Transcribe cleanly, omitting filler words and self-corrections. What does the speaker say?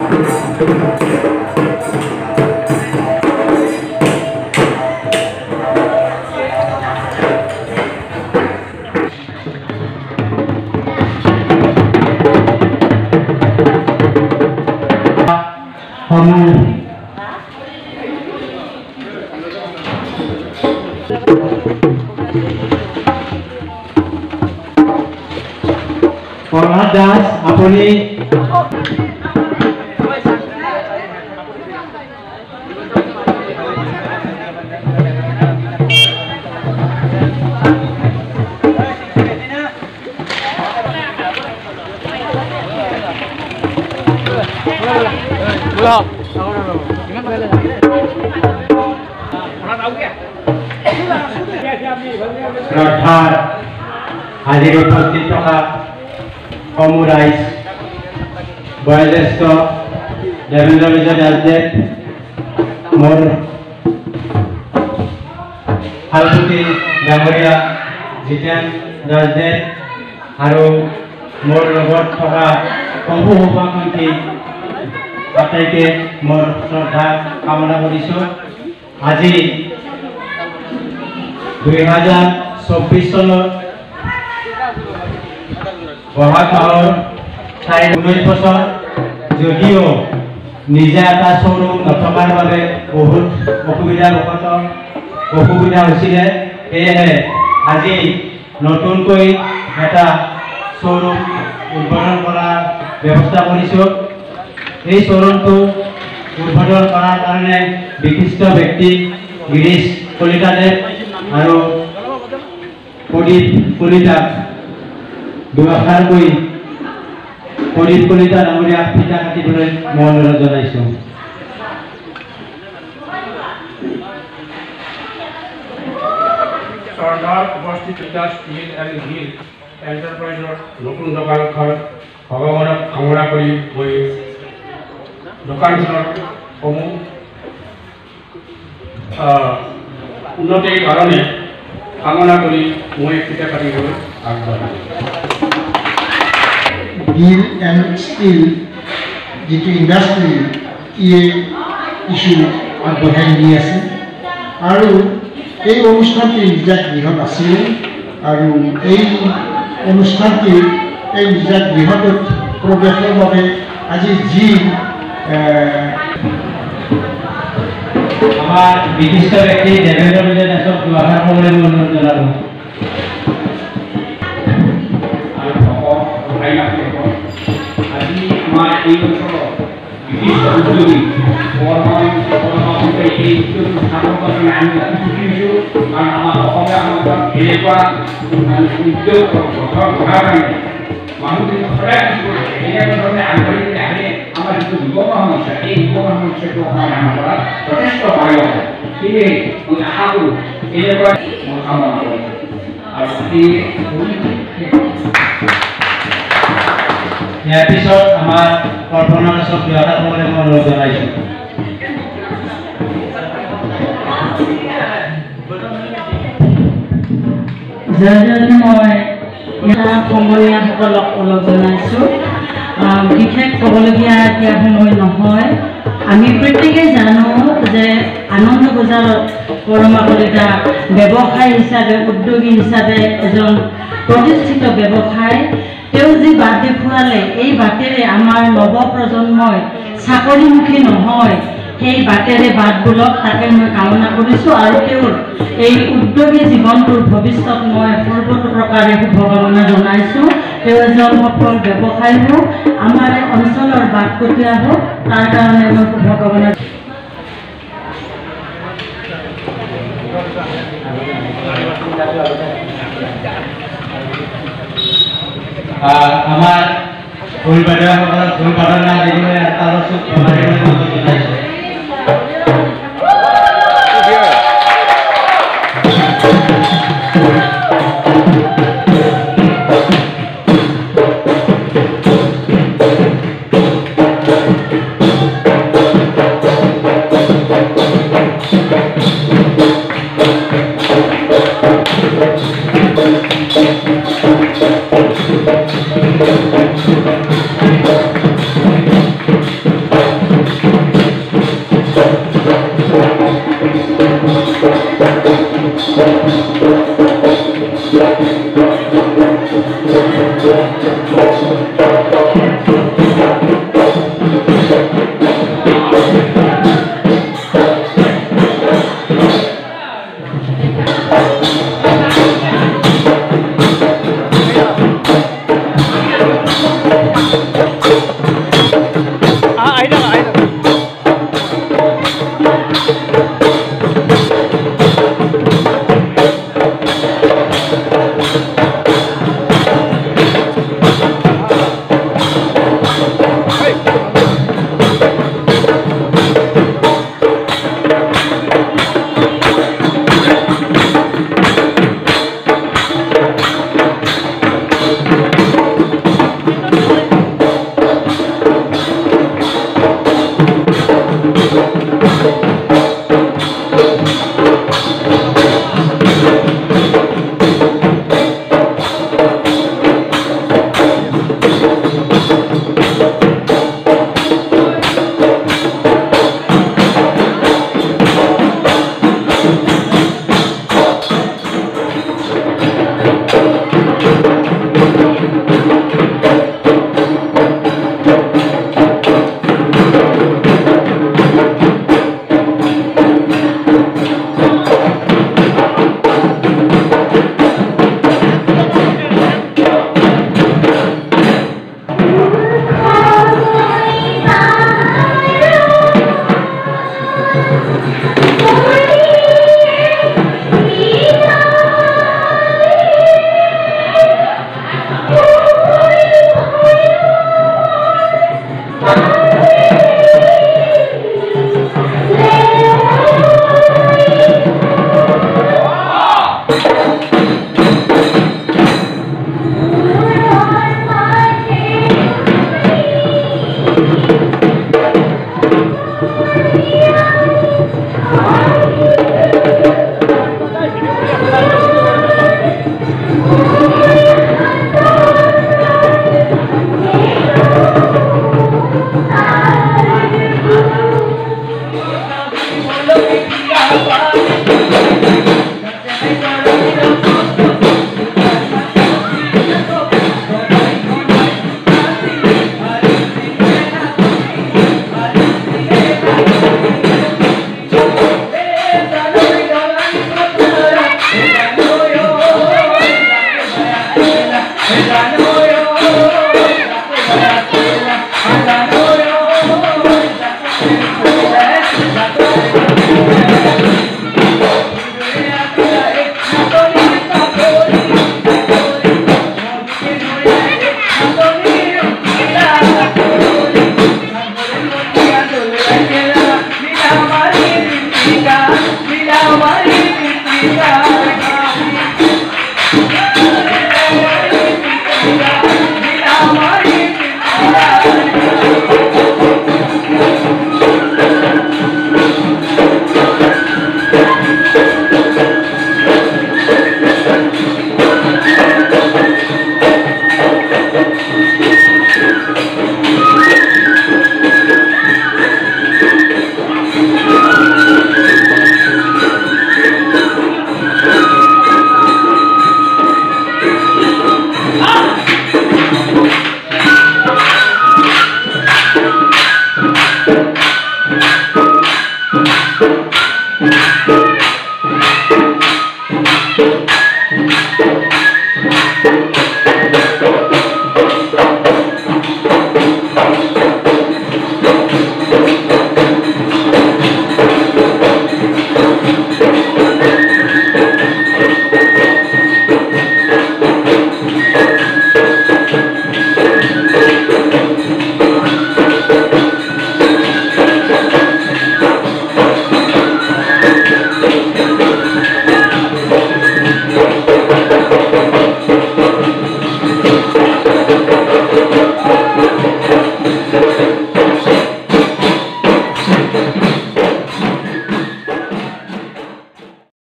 प्रहलाद दास अपनी श्रद्धार आज उपस्थित कमु राइज बयोज्येष्ठ देवेंद्र विजय दासदेव मोर हालपुती डांगरिया जितेन दासदेव और मोर लगत थका कमु सभापति आटाइके मोर श्रद्धा कामना करिছো। आज 2024 सनर बहाग माहर 19 बছर যদিও নিজা এটা শোরুম নথকাৰ বাবে বহুত অসুবিধা হৈছিল। সেয়েহে আজি নতুনকৈ এটা শোরুম উদ্বোধন কৰাৰ ব্যৱস্থা কৰিছো। এই শোরুমটো উদ্বোধন কৰাৰ কাৰণে বিশিষ্ট ব্যক্তি গিৰীশ কলিতাদেৱ আৰু প্ৰদীপ কলিতাক দুআষাৰকৈ प्रदीप कलिता डांगरिया फिटा काटिবলৈ মই অনুৰোধ জনাইছো। सरदार उपस्थित स्टील एंड हिल एंटरप्राइजर नतुन दোকানখন ভগৱানক কামনা কৰি মই দোকানখনৰ উন্নতিৰ কাৰণে কামনা কৰি মই ফিটা কাটিবলৈ আগবাঢ়িছো। Steel and steel जी इंडस्ट्री ये इश्यू आगबढ़ाई नी आसे और ये अनुष्ठान निजा गृहत आছিলে और ये अनुष्ठान निजा गृहत प्रवेशर भावे आज जी विशिष्ट व्यक्ति देवेंद्र विजय दासक दुआषार कবলৈ অনুৰোধ জনালো। उद्योगी ইয়াৰ পিছত আমাৰ কল্পনা দাসক দুআষাৰ কবলৈ মই অনুৰোধ জনাইছো। মই সমনীয়াসকলক অলপ জনাইছোঁ। বিশেষ ক'বলগীয়া এতিয়া সময় নহয়। আমি প্ৰত্যেকেই জানো যে আনন্দ বজাৰত পৰমা কলিতা ব্যৱসায়ী হিচাপে উদ্যোগী হিচাপে এজন প্ৰতিষ্ঠিত ব্যৱসায়ী। তেওঁ যি বাট দেখুৱালে এই বাটেৰে আমাৰ নৱপ্ৰজন্মই চাকৰিমুখী নহয় সেই বাটেৰে বাট বুলক তাকে মই কামনা কৰিছোঁ আৰু তেওঁৰ এই উদ্যোগী জীৱনটোৰ ভৱিষ্যত মই সৰ্বতো প্ৰকাৰে শুভকামনা জনাইছোঁ। তেওঁ এজন সফল ব্যৱসায়ী হওক আমাৰ এই অঞ্চলৰ বাট কটীয়া হওক তাৰ কাৰণে মই শুভকামনা আমাৰ ফুল বাদৰ ফুল বাদৰ নাম দিবলৈ এটা বস্তু